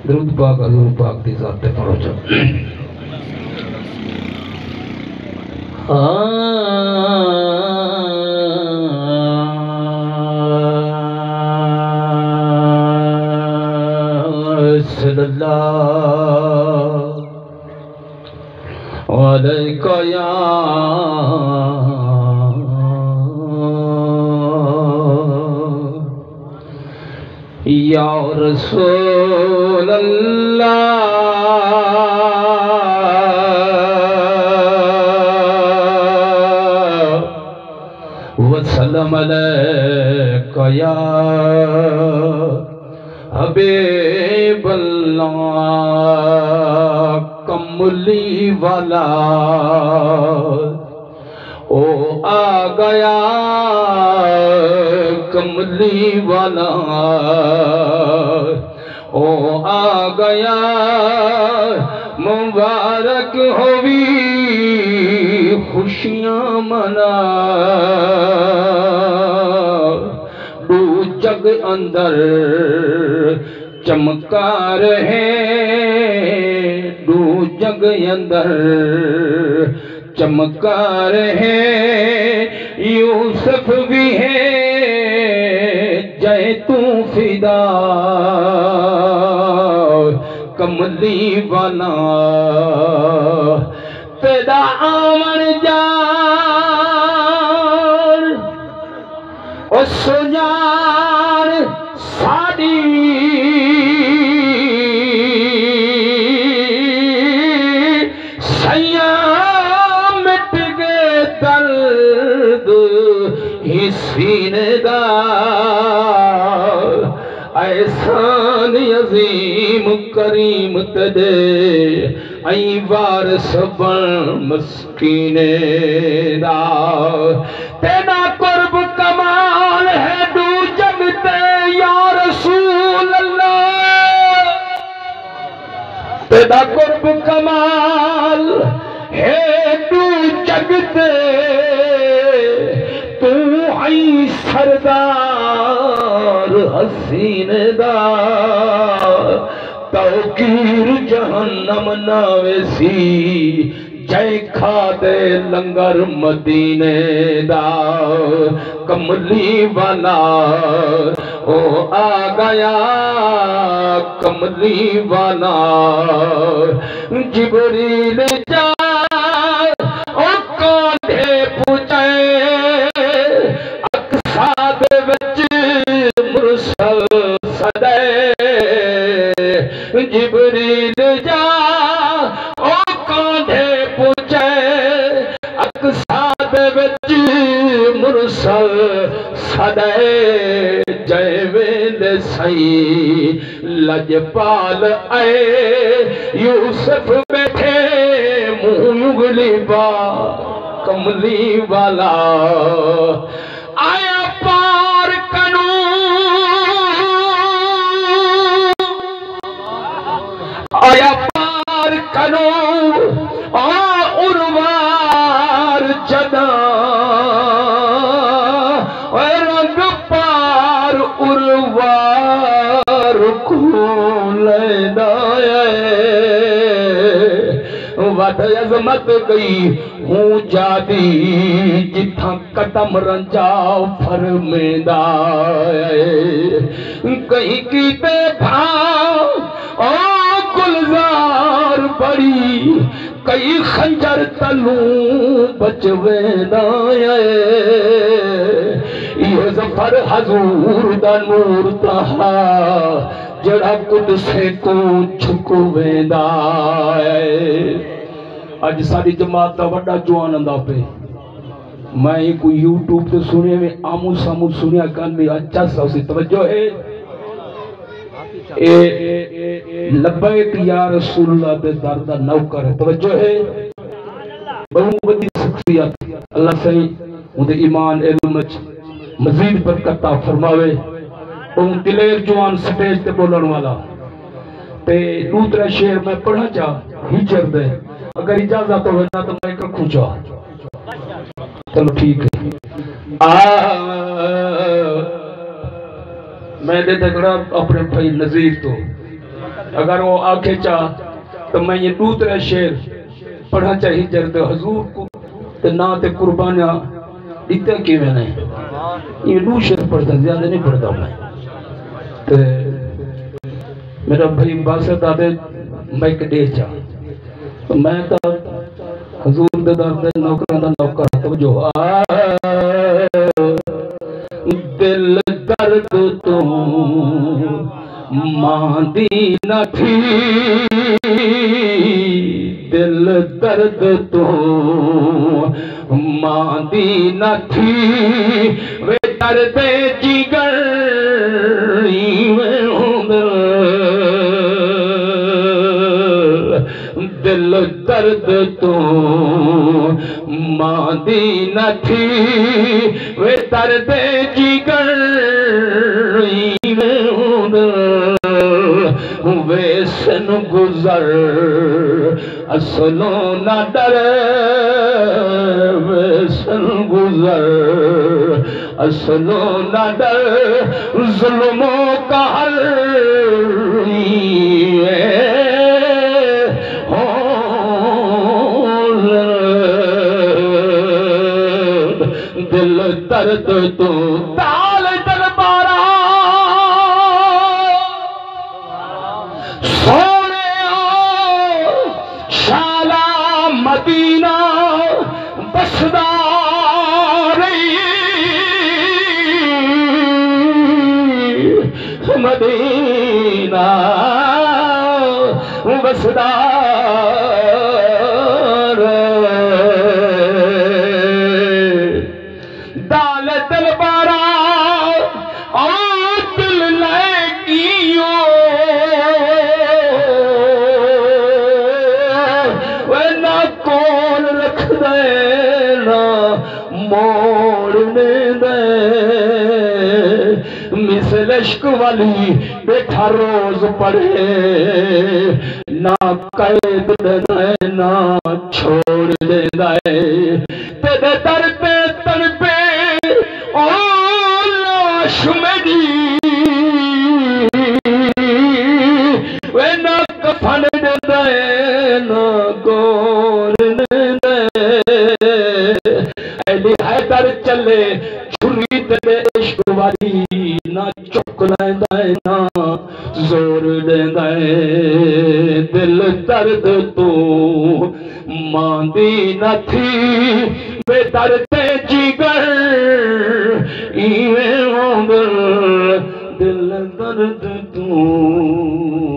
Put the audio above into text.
दरूद पाक हजूर पाक दी ज़ात पे पढ़ो चल। सल्लल्लाहु अलैहि या रसूल अल्लाह वसल्लम अलैका या हबीब अल्लाह कमली वाला ओ आ गया कमली वाला ओ आ गया मुबारक होवी खुशियां मना दू जग अंदर चमकार है दू जग अंदर चमकार है यूसुफ भी है जय तू फिदा कमली वाला तेरा आमन जान ओ सुजान साड़ी सैया मिट गए दर्द ही सीने दा एहसान अजीम करीम तदे आई वारस बन मस्कीने दा तेरा कुर्ब कमाल है दू जगते या रसूल अल्लाह तेरा कुर्ब कमाल है दू जगते तू आई सरदार हसीन दा तौकीर जहन्नम नावेसी जय खादे लंगर मदीने दा कमली वाला ओ आ गया कमली वाला जिबरील जा ओ कांधे पूजे मुरसल सदै जिबरील जा ओ कांधे पूछे अकसाद विच मुरसल सदै जय वेले सई लजपाल आए यूसुफ बैठे मुंह उगली बा कमली वाला आया पार कनू आया पार कनो आ उर्वार जदा रंग पार उर्वार खूलदा वध अजमत गई हूँ जादी जिथा कदम रंजा फरमेंदा कहीं कीते भाव ओ गुलजार बड़ी कई खंजर तलू बचवेंदा यो जफर हजूर दा नूर तहा जड़ा कुदसे को छुकवेंदा अज सारी जमात का बड़ा जवान आंदा पे मैं कोई यूट्यूब ते सुने में आमू सामू सुनिया कान में अच्छा सा उसी तवज्जो है लब्बैक या रसूलुल्लाह दे दर दा नौकर है तवज्जो है बहु बड़ी शख्सियत अल्लाह सही उनके ईमान इल्म मजीद बरकत फरमावे उन दिलेर जवान स्टेज ते बोलण वाला ते दूसरा शेर मैं पढ़ा चा हिजर दे अगर इजाजत हो ना तो मैं रखूं चा चलो ठीक है मैं दे तकड़ा अपने भाई नजीर तो अगर वो आखे चाह तो मैं ये दूसरा शेर पढ़ना चाहिए जरद हजूर को तो ना ते कुर्बानियां इतना किवें नहीं ये दू शेर पढ़ता ज्यादा नहीं पढ़ता मैं ते मेरा भाई बासत आदे मैं कदे चा तो मैं तो हजूर दे दर दे नौकरां दा नौकर तो जो दिल दर्द तो मांदी न थी दिल दर्द तो मांदी न थी वे दर्द जिगर दिल दर्द तो मांदी न थी वे दर्द जिगर वेसन गुजर असलो न डर वेसन गुजर असलो न डर जुल्मों का हर दिल दर्द तो ताल दरबारा सोने शाला मदीना बसदा मदीना बसदा दाल दरबारा दिल लगियो ना कौन रख दे ना मोड़ने दे मिसल इश्क वाली बैठा रोज पढ़े ना कैद दे ना छोड़ दे तेरे दर पे तन पे ओ लाश मेरी वे ना कफन दे ना गोर दे अली हैदर चले छुरी तेरे इश्क वाली ना चुक लेंदा ना जोर देंदा दिल दर्द तो मांदी न थी वे दर्द जिगर इवें दिल दर्द तू